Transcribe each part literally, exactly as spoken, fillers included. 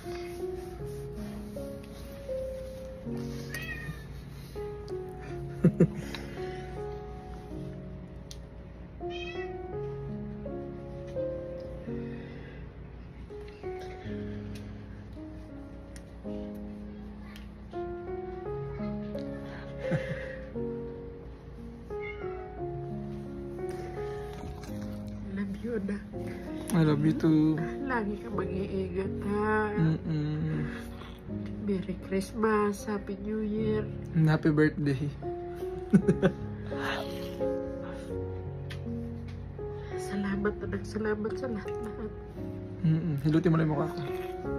I love you too. Lagi ka mag-iingat, ha? Mm-mm. Merry Christmas, Happy New Year. Happy birthday. Salamat na nagsalamat sa lahat-lahat. Mm-mm. Hilutin mo na yung mukha ko.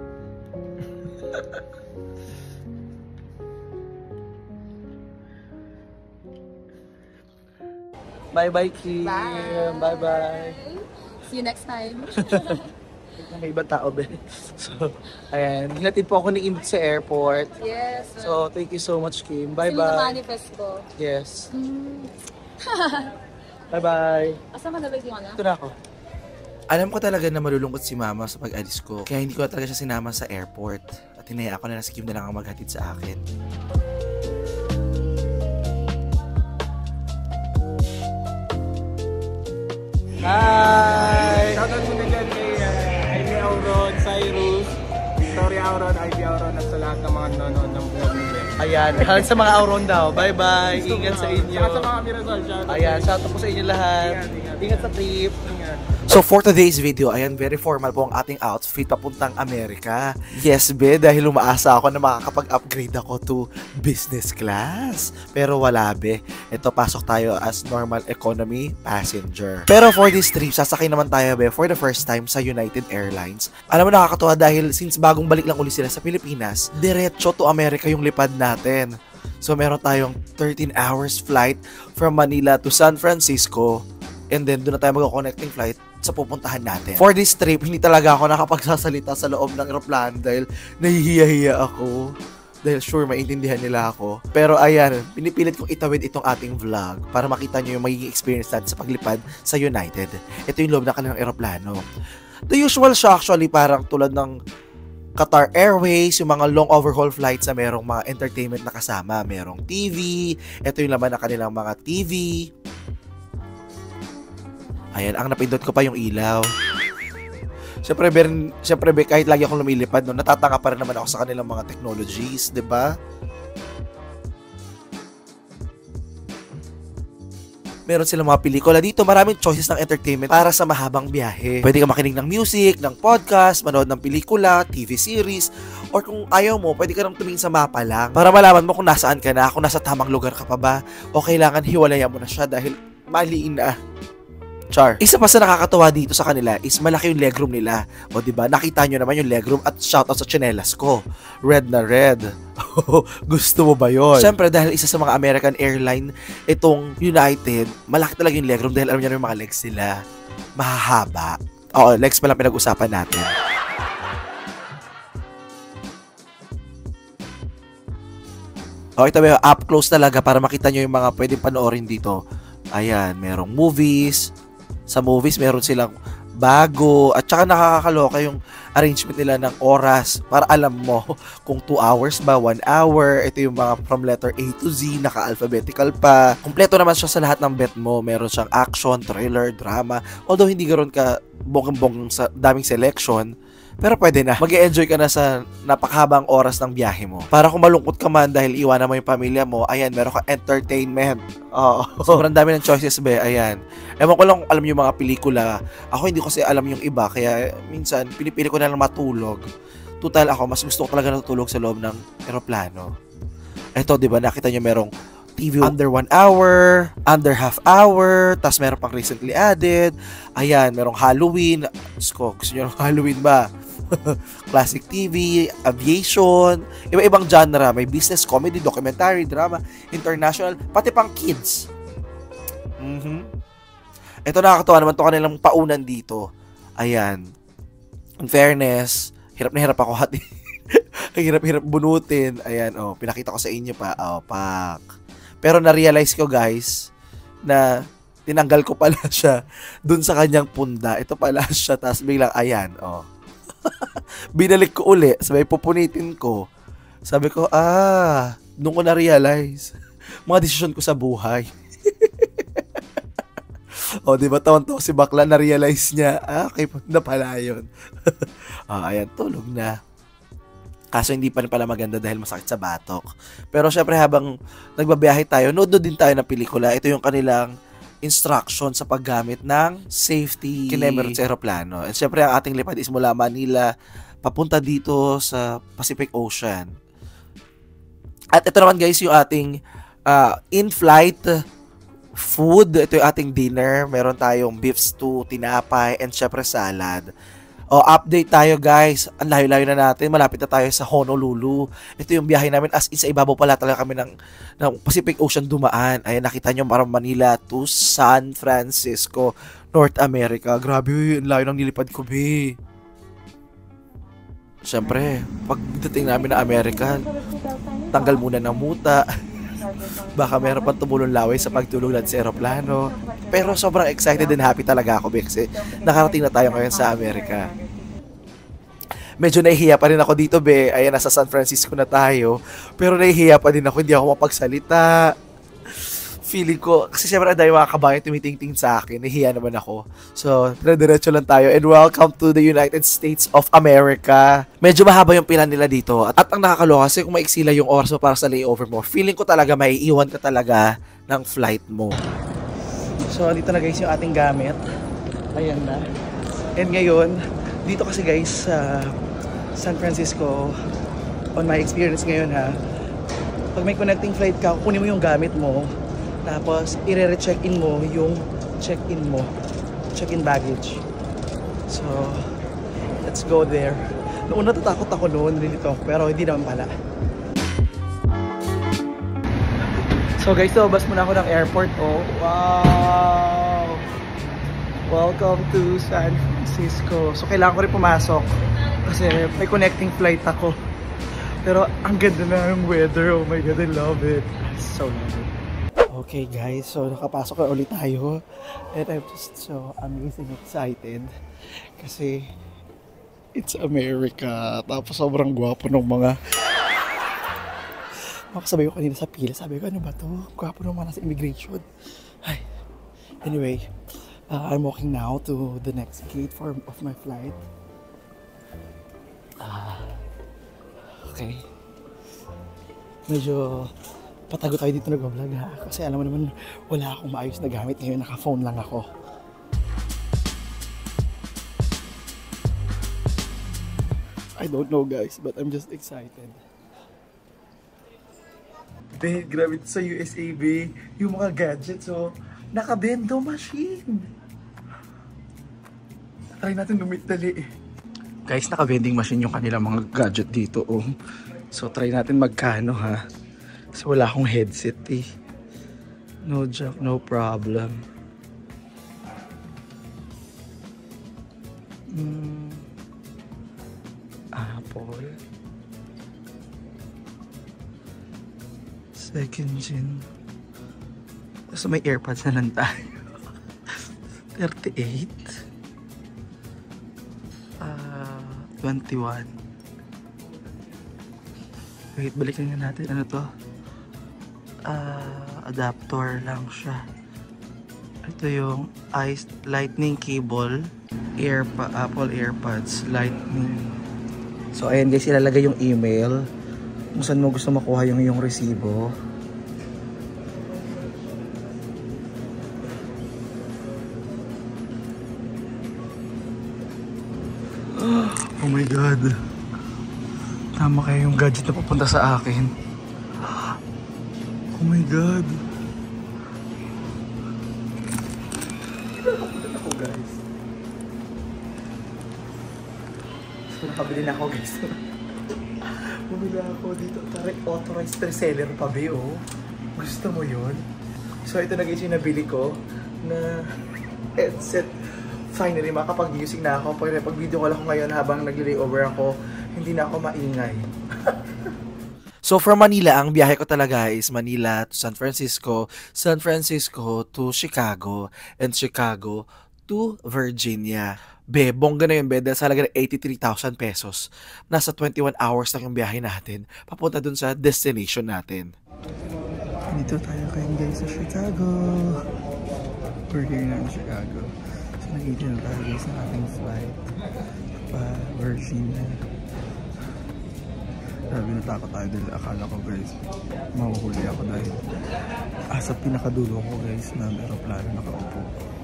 Bye-bye, Kim. Bye-bye. See you next time. May ibang tao, be. So, ayan. Hinatid po ako ni Im sa airport. Yes. So, thank you so much, Kim. Bye-bye. Sino na manifest ko? Yes. Mm. Bye-bye. Asa man nalagay yung ano? Ito na ako. Alam ko talaga na malulungkot si mama sa pag-alis ko. Kaya hindi ko talaga siya sinama sa airport. At hinaya ako na si Kim na lang ang maghatid sa akin. Hi! Shoutout muna dyan kay uh, Ivy Auron, Cyrus, Victoria Auron, Ivy Auron at sa lahat ng mga nanonood ng vlog nila. Ayan, sa mga Auron daw. Bye-bye! Ingat sa inyo. At sa mga Mirasol, shoutout. Ayan, shoutout po sa inyo lahat. Ingat, ingat. Ingat sa trip. Ingat. So for today's video, ayan, very formal po ang ating outfit papuntang Amerika. Yes, be, dahil umaasa ako na makakapag-upgrade ako to business class. Pero wala, be. Ito, pasok tayo as normal economy passenger. Pero for this trip, sasakay naman tayo, be, for the first time sa United Airlines. Alam mo, nakakatuwa dahil since bagong balik lang uli sila sa Pilipinas, diretso to Amerika yung lipad natin. So meron tayong thirteen hours flight from Manila to San Francisco. And then, doon na tayo mag-connecting flight sa pupuntahan natin. For this trip, hindi talaga ako nakapagsasalita sa loob ng aeroplano dahil nahihiya-hiya ako. Dahil sure, maintindihan nila ako. Pero ayan, pinipilit kong itawid itong ating vlog para makita nyo yung magiging experience natin sa paglipad sa United. Ito yung loob ng kanilang aeroplano. The usual siya actually parang tulad ng Qatar Airways, yung mga long overhaul flights na merong mga entertainment na kasama. Merong T V, ito yung laman ng kanilang mga T V. Ayan, ang napindot ko pa yung ilaw. Siyempre, ben, siyempre be, kahit lagi akong lumilipad, no, natatanga pa rin naman ako sa kanilang mga technologies, di ba? Meron silang mga pelikula dito, maraming choices ng entertainment para sa mahabang biyahe. Pwede ka makinig ng music, ng podcast, manood ng pelikula, T V series, or kung ayaw mo, pwede ka nang tumingin sa mapa lang para malaman mo kung nasaan ka na, kung nasa tamang lugar ka pa ba, o kailangan hiwalayan mo na siya dahil maliin na. Char. Isa pa sa nakakatawa dito sa kanila is malaki yung legroom nila. O diba, nakita nyo naman yung legroom at shoutout sa tsinelas ko. Red na red. Gusto mo ba yun? Siyempre, dahil isa sa mga American airline, itong United, malaki talaga yung legroom dahil alam nyo na yung mga legs nila. Mahahaba. Oo, legs pa lang pinag-usapan natin. O, ito ba, up close talaga para makita nyo yung mga pwedeng panoorin dito. Ayan, merong movies. Sa movies, meron silang bago. At saka nakakaloka yung arrangement nila ng oras para alam mo kung two hours ba, one hour. Ito yung mga from letter A to Z, naka-alphabetical pa. Kompleto naman siya sa lahat ng bet mo. Meron siyang action, thriller, drama. Although hindi ganoon ka bonggang-bonggang sa daming selection, pero pwede na. Mag-e-enjoy ka na sa napakahabang oras ng biyahe mo. Para kung malungkot ka man dahil iwanan mo yung pamilya mo, ayan, meron ka entertainment. Oo. Sobrang dami ng choices, be. Ayan. Ewan ko lang kung alam yung mga pelikula. Ako hindi ko kasi alam yung iba, kaya minsan pinipili ko na lang matulog. Total ako, mas gusto ko talaga natutulog sa loob ng aeroplano. Eto, di ba, nakita nyo merong T V under one hour, under half hour, tas meron pang recently added. Ayan, merong Halloween. Gusto, gusto nyo ng Halloween ba? Classic T V, aviation, iba-ibang genre. May business, comedy, documentary, drama, international, pati pang kids. Mm-hmm. Ito nakakatawa naman to kanilang paunan dito. Ayan. In fairness, hirap na hirap ako hati. Hirap-hirap bunutin. Ayan, oh, pinakita ko sa inyo pa. Oh, pak. Pero na-realize ko, guys, na tinanggal ko pala siya dun sa kanyang punda. Ito pala siya, tapos biglang, ayan, oh. Binalik ko uli, sabay pupunitin ko. Sabi ko, ah, doon ko na-realize. Mga desisyon ko sa buhay. O, di ba, tawan-tawa si bakla, na-realize niya, ah, okay, na pala yun. Ah, ayan, tulog na. Kaso hindi pa rin pala maganda dahil masakit sa batok. Pero syempre habang nagbabiyahe tayo, nood din tayo ng pelikula. Ito yung kanilang instruction sa paggamit ng safety kinemerot sa aeroplano. And syempre ang ating lipad is mula Manila papunta dito sa Pacific Ocean. At ito naman guys yung ating uh, in-flight food. Ito yung ating dinner. Meron tayong beef stew, tinapay, and syempre salad. O, update tayo guys. Ang layo-layo na natin. Malapit na tayo sa Honolulu. Ito yung biyahe namin. As in, sa ibabaw pala talaga kami ng, ng Pacific Ocean dumaan. Ayan, nakita nyo from Manila to San Francisco, North America. Grabe, ang layo ng nilipad ko, be. Siyempre, pagdating namin na Amerika, tanggal muna ng muta. Baka meron pang tumulong laway sa pagtulog natin sa aeroplano. Pero sobrang excited and happy talaga ako kasi nakarating na tayo ngayon sa Amerika. Medyo nahihiya pa rin ako dito, be. Ayan, nasa San Francisco na tayo. Pero nahihiya pa din ako, hindi ako mapagsalita. Feeling ko, kasi syempre dahil mga kabayan tumitingting sa akin, nahihiya naman ako. So, dire-diretso lang tayo. And welcome to the United States of America. Medyo mahaba yung pila nila dito. At, at ang nakakaloka, kasi kung maiksila yung oras mo para sa layover mo, feeling ko talaga maiiwan ka talaga ng flight mo. So, dito na guys yung ating gamit. Ayan na. And ngayon, dito kasi guys sa San Francisco, on my experience ngayon ha, pag may connecting flight ka, kunin mo yung gamit mo, tapos i-re-check-in mo yung check-in mo, check-in baggage. So, let's go there. Noon natatakot ako noon dito, pero hindi naman pala. So guys, labas muna ako ng airport. Oh, wow! Welcome to San Francisco. So kailangan ko rin pumasok kasi may connecting flight ako. Pero ang ganda na yung weather. Oh my God, I love it. So love it. Okay guys, so nakapasok na ulit tayo. And I'm just so amazing excited kasi it's America. Tapos sobrang gwapo ng mga makasabay ko kanina sa pila. Sabi ko, ano ba to? Gwapo ng mga nasa immigration. Ay. Anyway, uh, I'm walking now to the next gate for of my flight. Ah, okay. Medyo patago tayo dito nag-vlog ha. Kasi alam mo naman, wala akong maayos na gamit. Ngayon naka-phone lang ako. I don't know guys, but I'm just excited. Be, grabe ito sa U S A, be. Yung mga gadgets, so, naka-bendo machine. Try natin lumit dali eh. Guys, naka-vending machine yung kanilang mga gadget dito, oh. So, try natin magkano, ha. So, wala akong headset, eh. No joke, no problem. Hmm. Apple. Second gen. So may AirPods na lang tayo. thirty-eight. Uh, twenty-one. Wait, balikan nga natin. Ano to? Uh, adapter lang siya. Ito yung iced lightning cable. Airpa Apple AirPods Lightning. So ayan guys, ilalagay yung email kung saan mo gusto makuha yung yung resibo. Oh my God. Tama kayo yung gadget na papunta sa akin. Oh my God. Nakapagod ako guys. So nakabili na ako guys. Bumili ako dito, tari, authorized reseller pa ba oh. Gusto mo yun? So ito na guys yung nabili ko na headset. Finally, makapag-music na ako. Pag, pag video call ako ngayon habang nag-layover ako, hindi na ako maingay. So from Manila, ang biyahe ko talaga is Manila to San Francisco, San Francisco to Chicago, and Chicago to Virginia. Be, bongga na yun, be, dahil sa halaga ng eighty-three thousand pesos. Nasa twenty-one hours lang yung biyahe natin, papunta dun sa destination natin. Dito tayo kayo guys sa Chicago. We're here na in Chicago. So nag-ito na tayo guys sa ating flight. Pa Virginia. Grabe, natakot tayo dahil akala ko guys, mahuhuli ako dahil ah, sa pinakadulo ko guys na aeroplano nakaupo.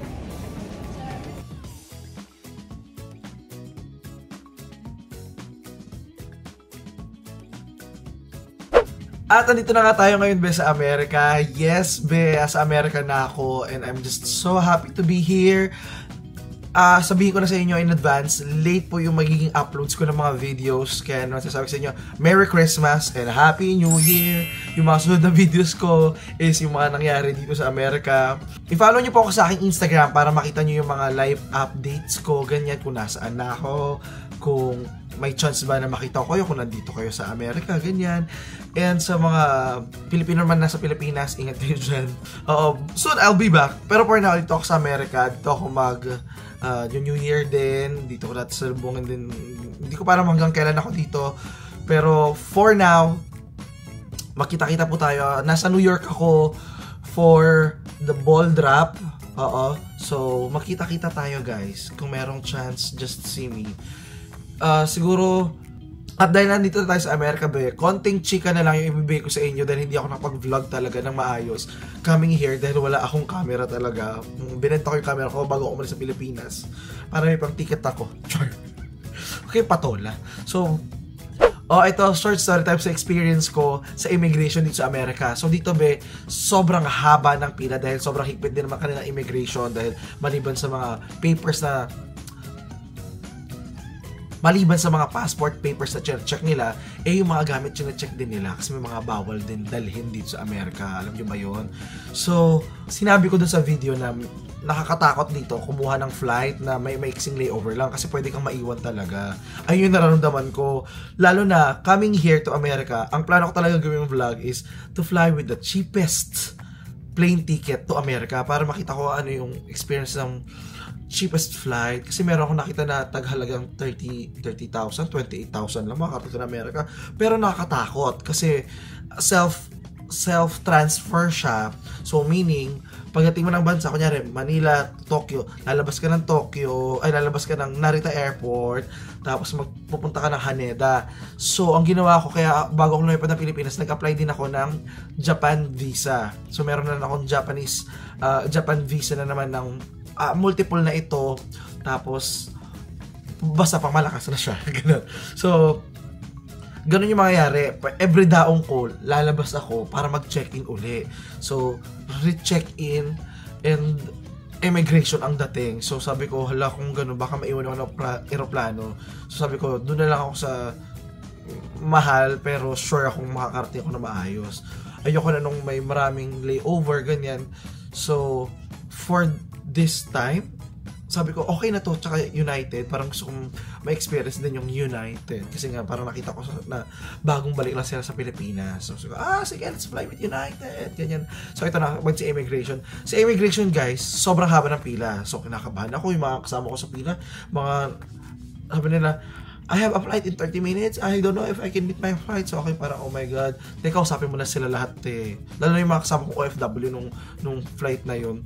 At andito na nga tayo ngayon, be, sa Amerika. Yes, be, sa Amerika na ako and I'm just so happy to be here. Uh, sabihin ko na sa inyo in advance, late po yung magiging uploads ko ng mga videos. Kaya naman sasabi sa inyo, Merry Christmas and Happy New Year. Yung mga sunod na videos ko is yung mga nangyari dito sa Amerika. I-follow nyo po ako sa aking Instagram para makita nyo yung mga live updates ko. Ganyan, kung nasaan na ako, kung may chance ba na makita ko kayo kung nandito kayo sa Amerika, ganyan. And sa mga Pilipino naman nasa Pilipinas, ingat kayo dyan. Uh, soon I'll be back. Pero for now, dito ako sa Amerika. Dito ako mag uh, yung New Year din. Dito ko natin salubungin din. Hindi ko parang hanggang kailan ako dito. Pero for now, makita-kita po tayo. Nasa New York ako for the ball drop. Oo. So, makita-kita tayo guys. Kung merong chance, just see me. Uh, siguro, at dahil nandito tayo sa Amerika, be, konting chika na lang yung ibibigay ko sa inyo dahil hindi ako nakapag-vlog talaga ng maayos coming here dahil wala akong camera talaga. Binenta ko yung camera ko bago ako umalis sa Pilipinas para may pang ticket ako. Okay, patola. So, oh, ito, short story time sa experience ko sa immigration dito sa Amerika. So, dito, be, sobrang haba ng pila dahil sobrang higpit din naman kanilang immigration dahil maliban sa mga papers na maliban sa mga passport papers na check nila, eh yung mga gamit yung na-check din nila kasi may mga bawal din dalhin dito sa Amerika. Alam nyo ba yun? So, sinabi ko dun sa video na nakakatakot dito kumuha ng flight na may maiksing layover lang kasi pwede kang maiwan talaga. Ayun yung nararamdaman ko. Lalo na, coming here to America, ang plano ko talaga gawin yung vlog is to fly with the cheapest plane ticket to America para makita ko ano yung experience ng cheapest flight. Kasi meron akong nakita na taghalagang thirty thousand, twenty-eight thousand lang makakarating sa Amerika. Pero nakakatakot kasi self self-transfer siya. So meaning, pagdating mo ng bansa, kunyari Manila, Tokyo, lalabas ka ng Tokyo, ay lalabas ka ng Narita Airport, tapos magpupunta ka ng Haneda. So ang ginawa ko, kaya bago ako lumipad ng Pilipinas, nag-apply din ako ng Japan visa. So meron na akong Japanese uh, Japan visa na naman ng Uh, multiple na ito, tapos basta pang malakas na siya. Ganun. So, ganun yung mangyayari. Every daong ko, lalabas ako para mag-check-in uli. So, re-check-in and immigration ang dating. So, sabi ko, hala kung ganun, baka maiwan ako ng aeroplano. So, sabi ko, doon na lang ako sa mahal, pero sure akong makakarating ako na maayos. Ayoko na nung may maraming layover, ganyan. So, for this time, sabi ko, okay na to, tsaka United, parang gusto kong ma-experience din yung United. Kasi nga, parang nakita ko na bagong balik lang sila sa Pilipinas. So, sabi ko, ah, sige, let's fly with United, ganyan. So, ito na, mag si immigration. Sa immigration, guys, sobrang haba ng pila. So, kinakabahan ako, yung mga kasama ko sa pila, mga, sabi nila, I have a flight in thirty minutes. I don't know if I can meet my flight. So, okay, parang, oh my God. Teka, usapin mo na sila lahat, eh. Lalo na yung mga kasama ko O F W nung, nung flight na yun.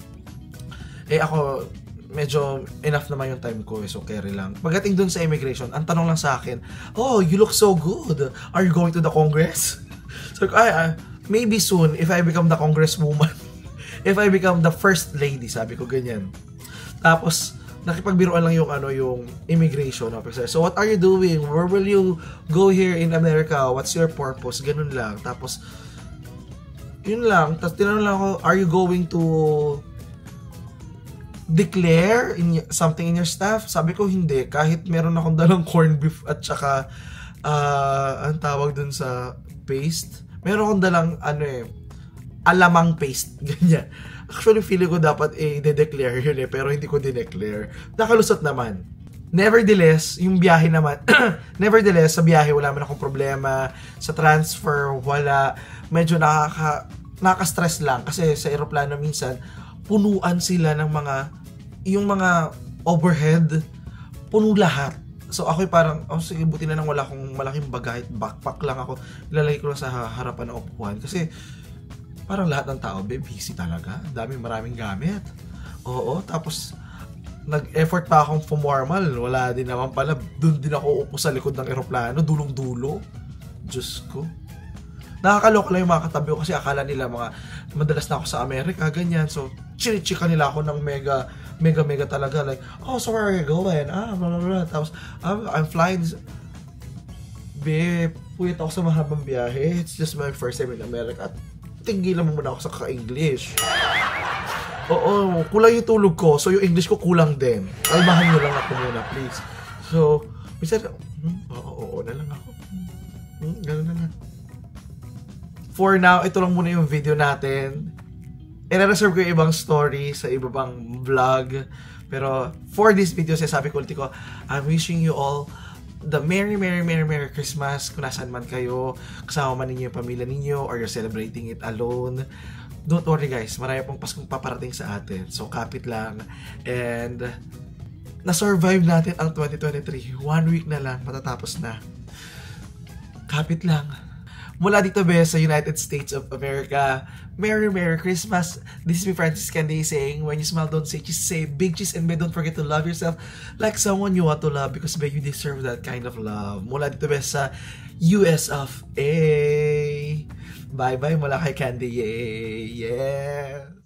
Eh ako, medyo enough naman yung time ko, so carry lang. Pagdating dun sa immigration, ang tanong lang sa akin, oh, you look so good. Are you going to the Congress? So, ay, ay, maybe soon, if I become the congresswoman, if I become the first lady, sabi ko ganyan. Tapos, nakipagbiruan lang yung, ano, yung immigration officer. So, what are you doing? Where will you go here in America? What's your purpose? Ganun lang. Tapos, yun lang. Tapos, tinanong lang ako, are you going to declare in something in your stuff? Sabi ko hindi, kahit meron akong dalang corned beef at saka uh, ang tawag dun sa paste, meron akong dalang ano eh, alamang paste, ganyan. Actually feeling ko dapat eh de-declare yun eh, pero hindi ko de-declare. Nakalusot naman. Nevertheless, yung biyahe naman, nevertheless, sa biyahe wala man akong problema, sa transfer wala, medyo nakaka nakaka-stress lang kasi sa eroplano minsan punuan sila ng mga yung mga overhead puno lahat. So ako parang, oh sige, buti na lang wala akong malaking bagay, backpack lang ako, ilalagay ko lang sa harapan ng upuan. Kasi parang lahat ng tao, be, busy talaga. Dami, maraming gamit. Oo, tapos nag-effort pa akong formal. Wala din naman pala. Doon din ako upo sa likod ng eroplano, dulong-dulo. Diyos ko. Nakakaloko lang yung mga katabi ko kasi akala nila mga madalas na ako sa Amerika, ganyan. So, chinichika nila ako ng mega, mega, mega talaga. Like, oh, so where are you going? Ah, blah, blah, blah. Tapos, I'm, I'm flying. Be, puyat ako sa mahabang biyahe. It's just my first time in America. At tinggilan mo muna ako sa ka-English. Oo, kulang yung tulog ko. So, yung English ko kulang din. Almahan nyo lang ako muna, please. So, minsan, hmm, oo, oo, na lang ako. Hmm, gano'n na lang. For now, ito lang muna yung video natin. I-reserve ko yung ibang story sa iba pang vlog. Pero for this video, sabi ko ulit ko, I'm wishing you all the Merry, Merry, Merry, Merry Christmas. Kung nasaan man kayo, kasama man ninyo yung pamilya ninyo, or you're celebrating it alone. Don't worry guys, marami pang Paskong paparating sa atin. So kapit lang. And na-survive natin ang twenty twenty-three. One week na lang, matatapos na. Kapit lang. Mula dito be sa United States of America, Merry Merry Christmas. This is me, Francis Candy, saying, when you smile, don't say cheese, say big cheese, and be, don't forget to love yourself like someone you want to love, because be, you deserve that kind of love. Mula dito be sa U S of A. Bye bye mula kay Candy. Yeah.